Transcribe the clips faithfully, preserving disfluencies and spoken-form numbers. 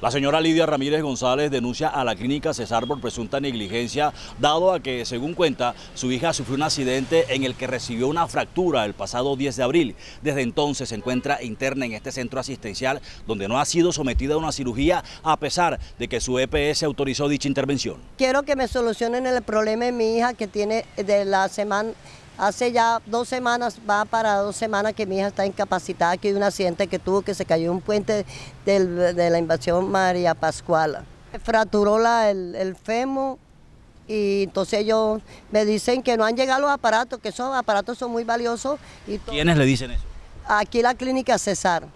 La señora Lidia Ramírez González denuncia a la clínica Cesar por presunta negligencia, dado a que, según cuenta, su hija sufrió un accidente en el que recibió una fractura el pasado diez de abril. Desde entonces se encuentra interna en este centro asistencial, donde no ha sido sometida a una cirugía, a pesar de que su E P S autorizó dicha intervención. Quiero que me solucionen el problema de mi hija, que tiene de la semana... Hace ya dos semanas, va para dos semanas que mi hija está incapacitada, que hay un accidente que tuvo, que se cayó en un puente del, de la invasión María Pascuala. Fracturó la, el, el fémur y entonces ellos me dicen que no han llegado los aparatos, que esos aparatos son muy valiosos. Y ¿quiénes le dicen eso? Aquí la clínica Cesar.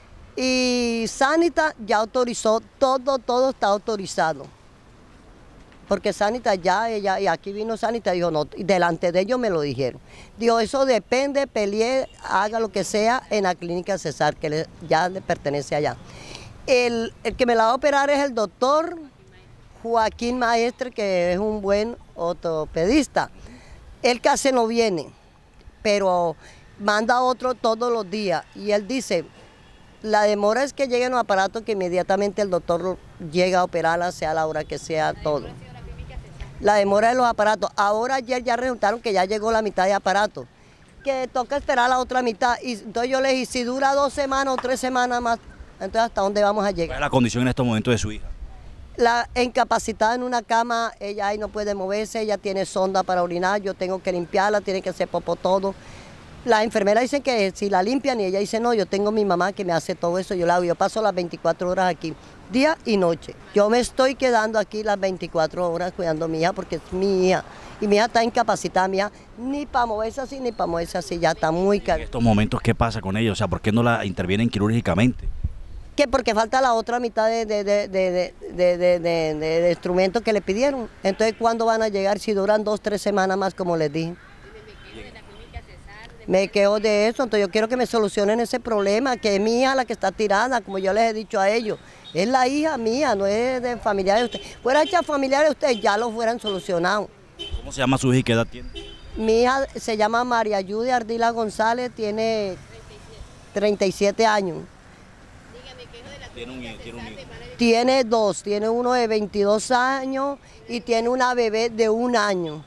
Y Sanita ya autorizó, todo, todo está autorizado. Porque Sanita ya, ella, y aquí vino Sanita y dijo, no, y delante de ellos me lo dijeron. Dijo, eso depende, peleé, haga lo que sea en la clínica Cesar, que le, ya le pertenece allá. El, el que me la va a operar es el doctor Joaquín Maestre, que es un buen ortopedista. Él casi no viene, pero manda otro todos los días. Y él dice, la demora es que lleguen los aparatos, que inmediatamente el doctor llega a operarla, sea la hora que sea, todo. La demora de los aparatos. Ahora ayer ya resultaron que ya llegó la mitad de aparatos, que toca esperar la otra mitad. Y entonces yo le dije, si dura dos semanas o tres semanas más, entonces ¿hasta dónde vamos a llegar? ¿Cuál es la condición en estos momentos de su hija? La incapacitada en una cama, ella ahí no puede moverse, ella tiene sonda para orinar, yo tengo que limpiarla, tiene que hacer popó todo. Las enfermeras dicen que si la limpian, y ella dice, no, yo tengo mi mamá que me hace todo eso, yo la hago, yo paso las veinticuatro horas aquí, día y noche. Yo me estoy quedando aquí las veinticuatro horas cuidando a mi hija, porque es mi hija, y mi hija está incapacitada, mi hija ni para moverse así, ni para moverse así, ya está muy cara. En estos momentos, ¿qué pasa con ella? O sea, ¿por qué no la intervienen quirúrgicamente? Que porque falta la otra mitad de, de, de, de, de, de, de, de, de, de instrumentos que le pidieron. Entonces, ¿cuándo van a llegar? Si duran dos, tres semanas más, como les dije. Me quedo de eso, entonces yo quiero que me solucionen ese problema, que es mi hija la que está tirada, como yo les he dicho a ellos. Es la hija mía, no es de familiares de ustedes. Fuera hecha familiares de ustedes, ya lo fueran solucionado. ¿Cómo se llama su hija y qué edad tiene? Mi hija se llama María Yude Ardila González, tiene treinta y siete años. Dígame, ¿qué hijo de la ¿Tiene, un, tiene, un hijo? Tiene dos, tiene uno de veintidós años y tiene una bebé de un año.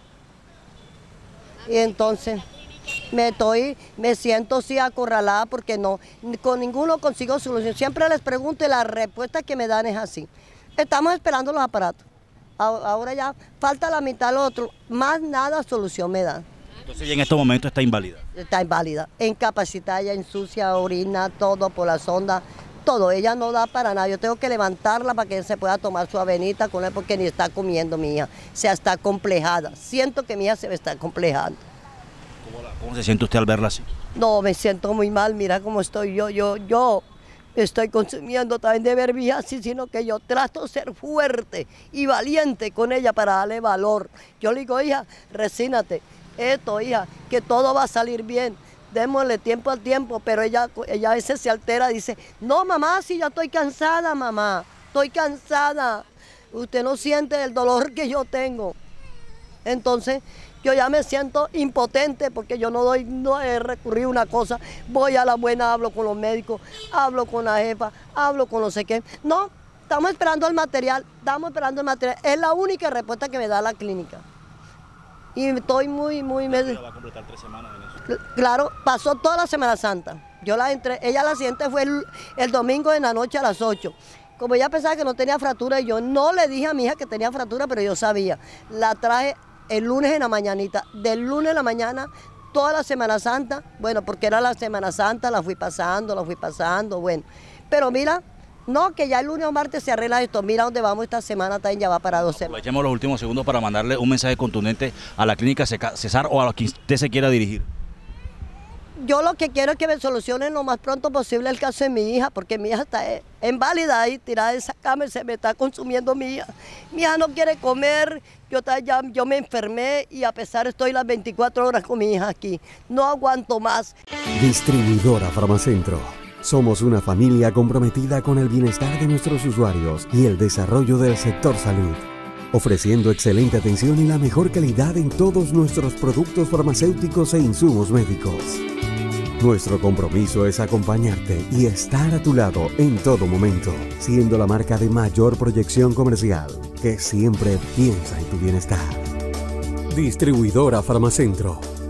Y entonces... Me estoy, me siento así acorralada porque no, con ninguno consigo solución. Siempre les pregunto y la respuesta que me dan es así. Estamos esperando los aparatos. Ahora ya falta la mitad del otro, más nada solución me dan. Entonces, ¿y en estos momentos está inválida? Está inválida, incapacitada, ella ensucia, orina, todo por la sonda, todo. Ella no da para nada. Yo tengo que levantarla para que se pueda tomar su avenita con él, porque ni está comiendo mi hija. O sea, está complejada. Siento que mi hija se me está complejando. ¿Cómo se siente usted al verla así? No, me siento muy mal, mira cómo estoy yo, yo, yo estoy consumiendo también de ver mi hija así, sino que yo trato de ser fuerte y valiente con ella para darle valor. Yo le digo, hija, resígnate, esto, hija, que todo va a salir bien, démosle tiempo al tiempo, pero ella, ella a veces se altera, dice, no mamá, si yo estoy cansada, mamá, estoy cansada, usted no siente el dolor que yo tengo. Entonces, yo ya me siento impotente porque yo no doy, no he recurrido a una cosa, voy a la buena, hablo con los médicos, hablo con la jefa, hablo con no sé qué. No, estamos esperando el material, estamos esperando el material, es la única respuesta que me da la clínica. Y estoy muy, muy... Me... ¿Va a completar tres semanas en eso? Claro, pasó toda la Semana Santa. Yo la entré, ella la siguiente fue el, el domingo en la noche a las ocho. Como ella pensaba que no tenía fractura, yo no le dije a mi hija que tenía fractura, pero yo sabía. La traje el lunes en la mañanita, del lunes en la mañana, toda la Semana Santa, bueno, porque era la Semana Santa, la fui pasando, la fui pasando, bueno. Pero mira, no, que ya el lunes o martes se arregla esto, mira dónde vamos esta semana, también ya va para dos semanas. Aprovechemos los últimos segundos para mandarle un mensaje contundente a la clínica Cesar o a los que usted se quiera dirigir. Yo lo que quiero es que me solucionen lo más pronto posible el caso de mi hija, porque mi hija está inválida ahí, tirada de esa cama y se me está consumiendo mi hija. Mi hija no quiere comer, yo, ya, yo me enfermé y a pesar estoy las veinticuatro horas con mi hija aquí. No aguanto más. Distribuidora Farmacentro. Somos una familia comprometida con el bienestar de nuestros usuarios y el desarrollo del sector salud, ofreciendo excelente atención y la mejor calidad en todos nuestros productos farmacéuticos e insumos médicos. Nuestro compromiso es acompañarte y estar a tu lado en todo momento, siendo la marca de mayor proyección comercial que siempre piensa en tu bienestar. Distribuidora Farmacentro,